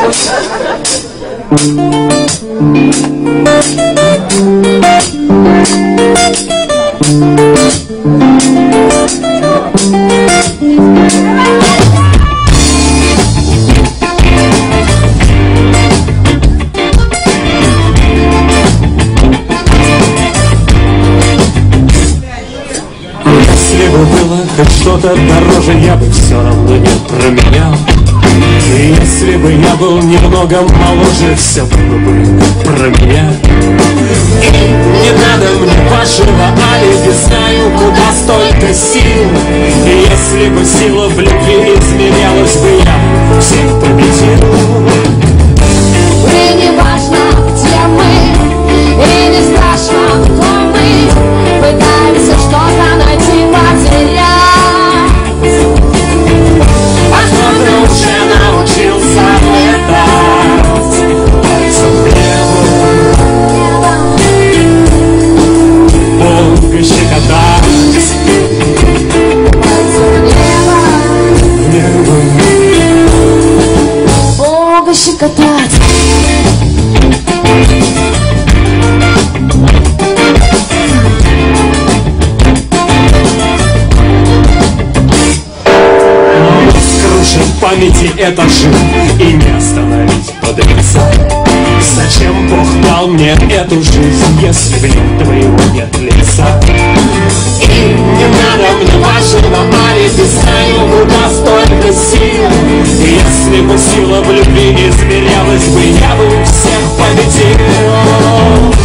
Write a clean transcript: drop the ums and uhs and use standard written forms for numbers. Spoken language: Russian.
Если бы было хоть что-то дороже, я бы все равно не променял. И если бы я был немного моложе, все было бы про меня. Не надо мне вашего алиби, знаю, куда столько сил. И если бы сила в любви измерялась бы, я всех победил. И не важно, где мы, и не страшно, кто мы. Пытаемся что-то найти, потерять. А кто-то уже научился летать пальцем в небо, Бога щекотать пальцем в небо, Бога щекотать. в памяти этажи и не остановить подлеца. Зачем Бог дал мне эту жизнь, если в нем твоего нет лица? И не надо мне вашего алиби, знаю, куда столько сил. И если бы сила в любви измерялась бы, я бы всех победил.